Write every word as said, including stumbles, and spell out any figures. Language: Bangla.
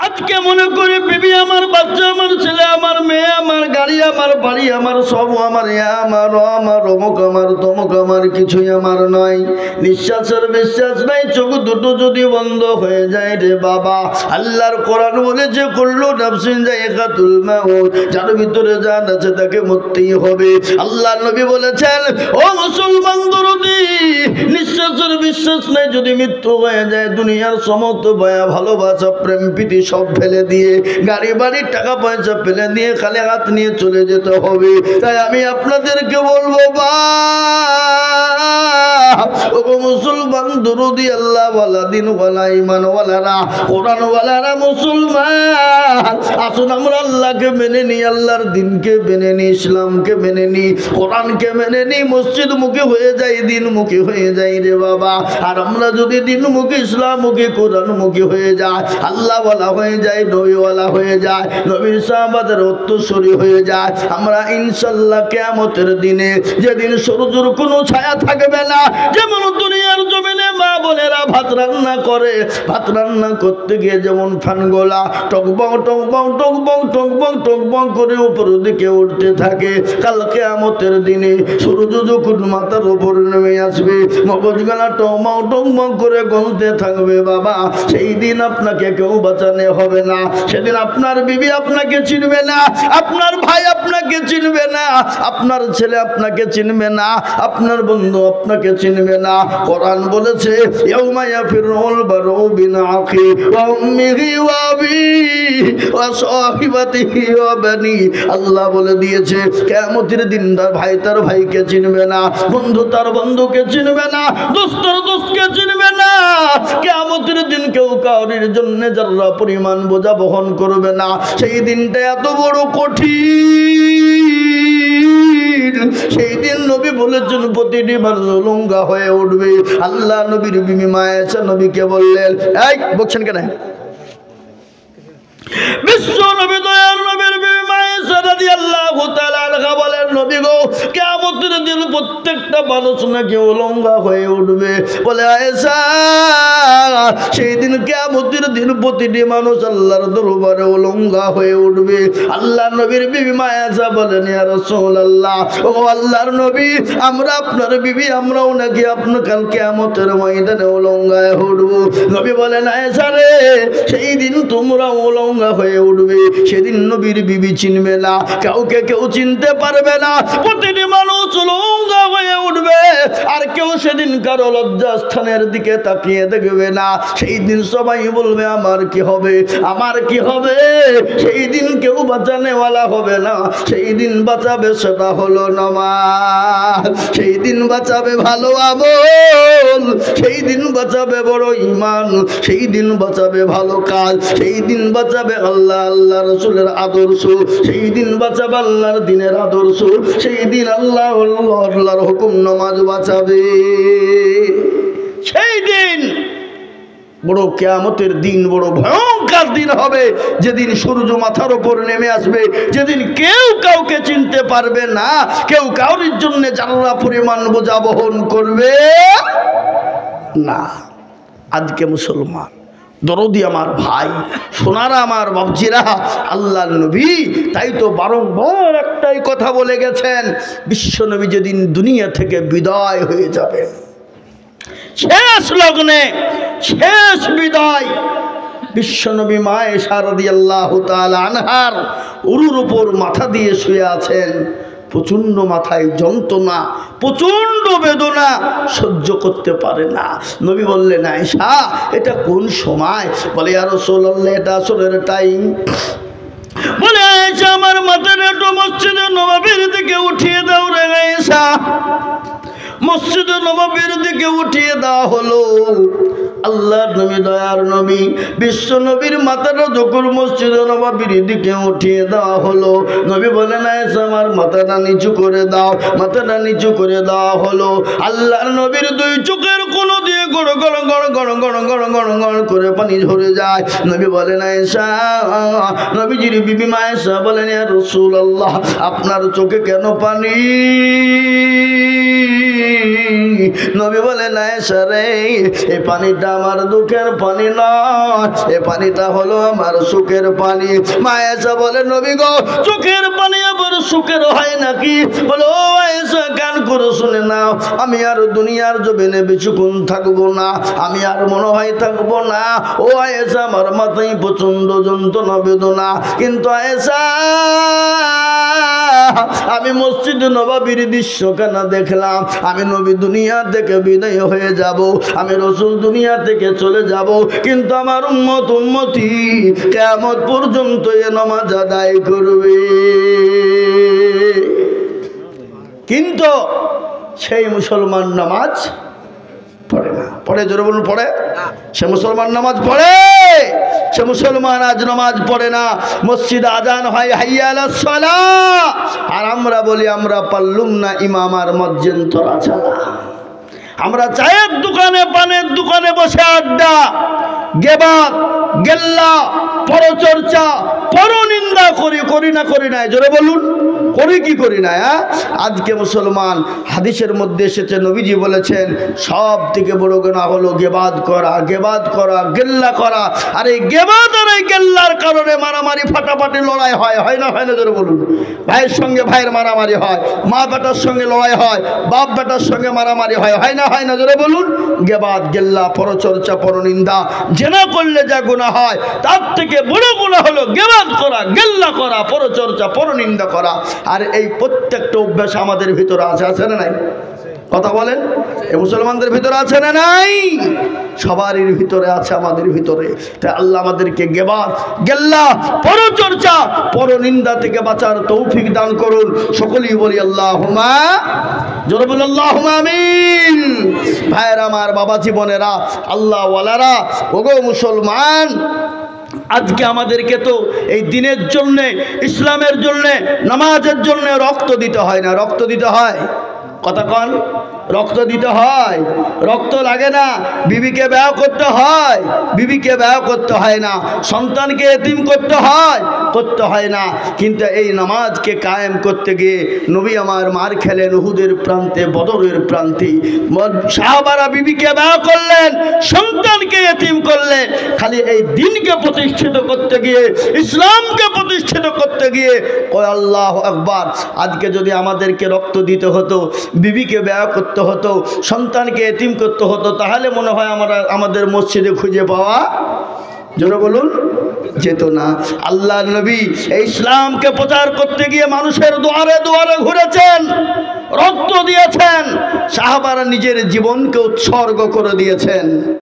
আজকে মনে করে বিবি আমার, বাচ্চা আমার, ছেলে আমার, মেয়ে আমার, গাড়ি আমার, বাড়ি আমার, সব আমার, আমার আমার, অমুক আমার, তমুক আমার, কিছুই আমার নয়। নিঃশ্বাসের বিশ্বাস নাই, চোখ দুটো যদি বন্ধ হয়ে যায় রে বাবা, আল্লাহর কোরআন বলেছে কুল্লু নাফসিন যায়িকাতুল মাউত, যার ভিতরে জান আছে তাকে মরতেই হবে। আল্লাহর নবী বলেছেন, ও মুসলমান দরদি, নিঃশ্বাসের বিশ্বাস নাই, যদি মৃত্যু হয়ে যায় দুনিয়ার সমস্ত মায়া ভালোবাসা প্রেম প্রীতি সব ফেলে দিয়ে, গাড়ি বাড়ি টাকা পয়সা ফেলে দিয়ে খালি হাত নিয়ে চলে যেতে হবে। তাই আমি আপনাদেরকে বলবো, বা ও মুসলমান দরদি আল্লাহ ওয়ালা দিন ওয়ালা ইমান ওয়ালারা, কোরআন ওয়ালারা মুসলমান, আসুন আমরা আল্লাহকে মেনে নিই, আল্লাহর দিনকে মেনে নিই, ইসলামকে মেনে নিই, কোরআনকে মেনে নিই, মসজিদ মুখী হয়ে যাই, দিন মুখী হয়ে যাই রে বাবা। আর আমরা যদি দিন মুখী, ইসলাম মুখী, কোরআন মুখী হয়ে যায়, আল্লাহ ওয়ালা হয়ে যায়, নবীওয়ালা হয়ে যায়, নবীর সাহাবাদের উত্তরসূরি হয়ে যায়, আমরা ইনশাআল্লাহ কিয়ামতের দিনে, যেদিন সূর্যের কোনো ছায়া থাকবে না, যেমন দুনিয়ার জমিনে মা বোনেরা ভাত রান্না করে, ভাত রান্না করতে গিয়ে যেমন ফ্যানগোলা টকবং টকবং টকবং টকবং টকবং করে উপরের দিকে উঠতে থাকে, কাল কিয়ামতের দিনে সূর্য যখন মাথার উপর নেমে আসবে, মগজগুলা টকবং টকবং করে গলতে থাকবে বাবা, সেই দিন আপনাকে কেউ বাঁচানো হবে না। সেদিন আপনার বিবি আপনাকে চিনবে না, আপনার ভাই আপনাকে চিনবে না, আপনার ছেলে আপনাকে চিনবে না, আপনার বন্ধু আপনাকে চিনবে না। কোরআন বলেছে, ইয়াউমা ইয়াফিরুল বারউ বিন আখি ওয়া উম্মিহি ওয়া আবিহি ওয়া সাহিবাতিহি ওয়া বানি। আল্লাহ বলে দিয়েছে, কিয়ামতের দিন তার ভাই তার ভাইকে চিনবে না, বন্ধু তার বন্ধুকে চিনবে না, দোস্ত তার দোস্তকে চিনবে না। কিয়ামতের দিন কেউ কাউরির জন্য যারা পরিমাণ বোঝা বহন করবে না। সেই দিনটা এত বড় কঠিন, সেই দিন নবী বলেছেন প্রতিটি মানুষ উলঙ্গা হয়ে উঠবে। আল্লাহ নবীর বিবি মা আয়েশা নবীকে বললেন, এই বলছেন কেন? বিশ্ব নবী দয়ার নবীর বিবি মা আয়েশা রাদিয়াল্লাহু তাআলা আনহা বলেন, নবী গো, কিয়ামতের দিন প্রত্যেকটা মানুষ নাকি উলঙ্গা হয়ে উঠবে। বলে আয়েশা, সেই দিন কিয়ামতের দিন প্রতিটি মানুষ আল্লাহর দরবারে উলঙ্গা হয়ে উঠবে। আল্লাহ নবীর বিবি মা আয়েশা বলেন, ইয়া রাসূলুল্লাহ, ও আল্লাহর নবী, আমরা আপনার বিবি, আমরাও নাকি আপনার কাল কিয়ামতের ময়দানে উলঙ্গা হয়ে উঠব। নবী বলেন, আয়েশা রে, সেই দিন তোমরা উলঙ্গা হয়ে উঠবে, সেদিন নবীর বিবি চিনবে না, কাউকে কেউ চিনতে পারবে না, প্রতিটি মানুষ উলঙ্গা হয়ে উঠবে, আর কেউ সেদিন কারো লজ্জাস্থানের দিকে তাকিয়ে দেখবে না। সেই দিন সবাই বলবে, আমার কি হবে, আমার কি হবে। সেই দিন কেউ বাঁচানেওয়ালা হবে না, সেই দিন বাঁচাবে সেটা হলো নামাজ, সেই দিন বাঁচাবে ভালো আমল, সেই দিন বাঁচাবে বড় ঈমান, সেই দিন বাঁচাবে ভালো কাজ, সেই দিন বাঁচাবে আল্লাহ আল্লাহ রাসূলের আদর্শ, সেই দিন বাঁচাবে আল্লাহর দিনের আদর্শ, সেই দিন আল্লাহ আল্লাহর হুকুম নামাজ বাঁচাবে। সেই দিন বড় কিয়ামতের দিন, বড় ভয়ঙ্কর দিন হবে, যেদিন সূর্য মাথার উপর নেমে আসবে, যেদিন কেউ কাউকে চিনতে পারবে না, কেউ কাউরির জন্য যারা পরিমাণ বোঝা বহন করবে না। আজকে মুসলমান দরদি আমার ভাই, সোনারা আমার বাবজিরা, আল্লাহ নবী তাই তো বারংবার একটাই কথা বলে গেছেন, বিশ্ব নবী যেদিন দুনিয়া থেকে বিদায় হয়ে যাবেন, শেষ লগ্নে শেষ বিদায়, বিশ্বনবী মা আয়েশা রাদিয়াল্লাহু তাআলা আনহার উরুর উপর মাথা দিয়ে শুয়ে আছেন, প্রচণ্ড মাথায় যন্ত্রণা, প্রচণ্ড বেদনা সহ্য করতে পারে না। নবী বললেন, আয়েশা এটা কোন সময়? বলে, ইয়া রাসূলুল্লাহ, এটা আসরের টাইম। বলে, আয়েশা আমার মাথাটা একটু মসজিদে নববীর দিকে উঠিয়ে দাও রে আয়েশা। মসজিদে নববীর দিকে উঠিয়ে দেওয়া হলো। আল্লাহ নবী দয়ার নবী বিশ্ব নবীর মাথাটা যখন মসজিদে নববীর দিকে উঠিয়ে দেওয়া হলো, নবী বলেন, আয়েশা আমার মাথাটা নিচু করে দাও। মাথাটা নিচু করে দেওয়া হলো। আল্লাহর নবীর দুই চোখের কোণে দিয়ে গড় গড় গড় গড় গড় গড় গড় গড় করে পানি ঝরে যায়। নবী বলেন, আয়েশা, নবীজির বিবি মা আয়েশা বলেন, ইয়া রাসূলুল্লাহ, আপনার চোখে কেন পানি? নবী বলেন আয়েশা রে, এই পানিটা আমার দুঃখের পানি নয়, এই পানিটা হলো আমার সুখের পানি। মা আয়েশা বলে নবী গো, চোখের পানি আবার সুখের হয় নাকি? বলো আয়েশা কান করে শুনে নাও, আমি আর দুনিয়ার জমিনে বেশিক্ষণ থাকবো না, আমি আর মনে হয় থাকবো না। ও আয়েশা, আমার মাথায় প্রচন্ড যন্ত্রণা বেদনা, কিন্তু আয়েশা আমি মসজিদ নববীর দৃশ্যখানা দেখলাম, আমি নবী দুনিয়া থেকে বিদায় হয়ে যাব, আমি রাসূল দুনিয়া থেকে চলে যাব, কিন্তু আমার উম্মত উম্মতি কিয়ামত পর্যন্ত এ নামাজ আদায় করবে। কিন্তু সেই মুসলমান নামাজ পড়ে না। পড়ে? জোরে বলুন, পড়ে? সে মুসলমান নামাজ পড়ে? সে মুসলমান আজ নামাজ পড়ে না। মসজিদে আজান হয় হাইয়া আলাস সালাহ, আর আমরা বলি আমরা পারলুম না ইমাম আর মজ্জিন তোরা চালা। আমরা চায়ের দোকানে পানের দোকানে বসে আড্ডা, গেবাত, গেল্লা, পরচর্চা, পরনিন্দা করি। করি না? করি না? জোরে বলুন, করি কি করি না? হ্যাঁ, আজকে মুসলমান, হাদিসের মধ্যে এসেছে নবীজি বলেছেন সব থেকে বড় গুনাহ হলো গেবাদ করা, গেবাদ করা, গেল্লা করা। আর এই গেবাদ আর এই গেল্লার কারণে মারামারি, ফাটাফাটি, লড়াই হয়। হয় না? হয় না? জোরে বলুন। ভাইয়ের সঙ্গে ভাইয়ের মারামারি হয়, মা বেটার সঙ্গে লড়াই হয়, বাপ বেটার সঙ্গে মারামারি হয়। হয় না? হয় না? জোরে বলুন। গেবাদ, গেল্লা, পরচর্চা, পরনিন্দা, জেনা করলে যা গুনাহ হয় তার থেকে বড় গুনাহ হলো গেবাদ করা, গেল্লা করা, পরচর্চা, পরনিন্দা করা। আর এই প্রত্যেকটা অভ্যাস আমাদের ভিতরে আছে, আছে না নাই? কথা বলেন, এই মুসলমানদের ভিতরে আছে না নাই? সবারই ভিতরে আছে, আমাদের ভিতরে। তাই আল্লাহ আমাদেরকে গেবাদ, গেল্লা, পরচর্চা, পরনিন্দা থেকে বাঁচার তৌফিক দান করুন। সকলেই বলি আল্লাহুম্মা, জোরে বলি আল্লাহুম্মা আমিন। ভাইয়েরা আমার, বাবা জীবনেরা, আল্লাহ ওয়ালারা, ওগো মুসলমান, আজকে আমাদেরকে তো এই দিনের জন্যে, ইসলামের জন্যে, নামাজের জন্যে রক্ত দিতে হয় না? রক্ত দিতে হয়? কথা কন, রক্ত দিতে হয়? রক্ত লাগে না? বিবিকে বিবাহ করতে হয়? বিবিকে বিবাহ করতে হয় না। সন্তানকে এতিম করতে হয়? করতে হয় না। কিন্তু এই নামাজকে কায়েম করতে গিয়ে নবী আমার মার খেলেন উহুদের প্রান্তে, বদরের প্রান্তে। সাহাবারা বিবিকে বিবাহ করলেন, সন্তানকে এতিম করলেন, খালি এই দিনকে প্রতিষ্ঠিত করতে গিয়ে, ইসলামকে প্রতিষ্ঠিত করতে গিয়ে। কয় আল্লাহু আকবার। আজকে যদি আমাদেরকে রক্ত দিতে হতো, বিবিকে বিবাহ করতে হতো, সন্তানকে এতিম করতে হতো, তাহলে মনে হয় আমরা আমাদের মসজিদে খুঁজে পাওয়া, জোরে বলুন, যেত না। আল্লাহর নবী এই ইসলামকে প্রচার করতে গিয়ে মানুষের দুয়ারে দুয়ারে ঘুরেছেন, রক্ত দিয়েছেন, সাহাবারা নিজের জীবনকে উৎসর্গ করে দিয়েছেন।